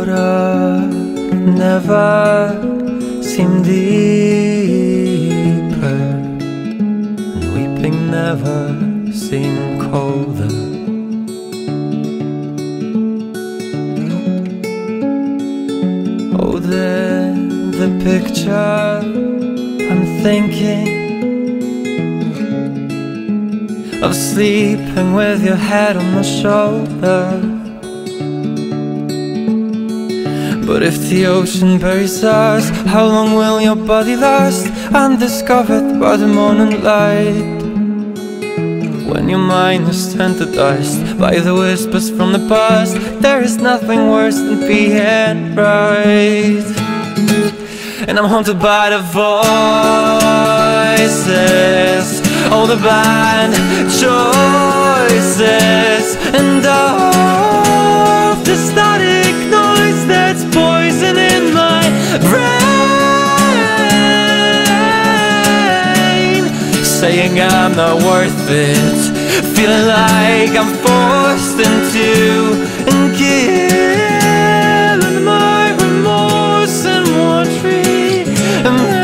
water never seemed deeper, and weeping never seemed colder. Holding the picture, I'm thinking of sleeping with your head on my shoulder. But if the ocean buries us, how long will your body last, undiscovered by the morning light? When your mind is turned to dust by the whispers from the past, there is nothing worse than being right. And I'm haunted by the voices, all the bad choices, and all the static noise that's poison in my brain, saying I'm not worth it, feeling like I'm forced into and killing my remorse and what remains.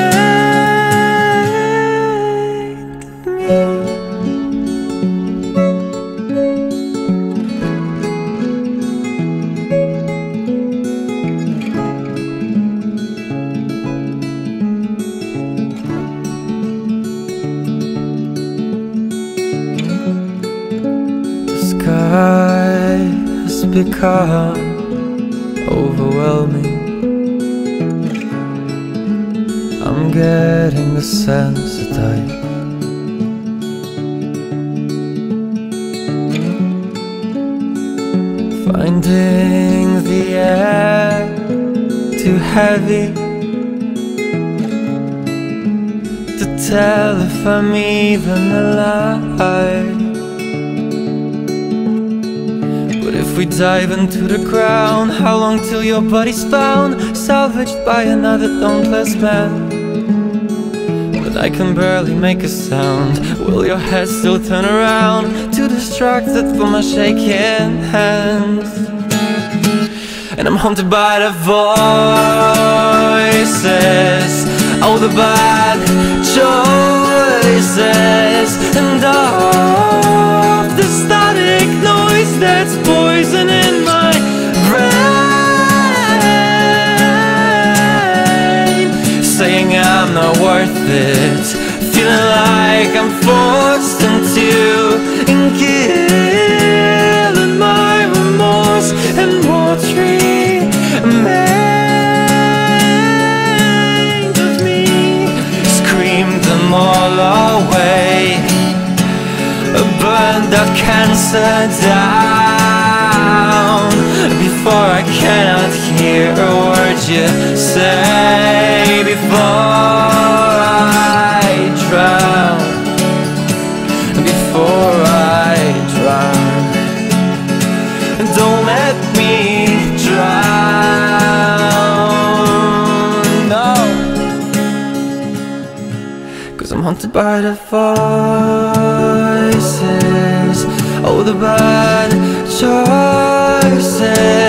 The sky has become overwhelming. I'm getting desensitized. Finding the air too heavy to tell if I'm even alive. But if we dive into the ground, how long till your body's found, salvaged by another dauntless man? When I can barely make a sound, will your head still turn around, too distracted for my shaking hands? And I'm haunted by the voices, all the bad choices, and all the static noise that's poison in my brain, saying I'm not worth it, feeling like I'm forced into and killing my remorse and what's remained of me. Scream them all away, burn that cancer down, before I cannot hear a word you say, before I drown, before I drown. Don't let me drown, no, 'cause I'm haunted by the voices, all the bad choices,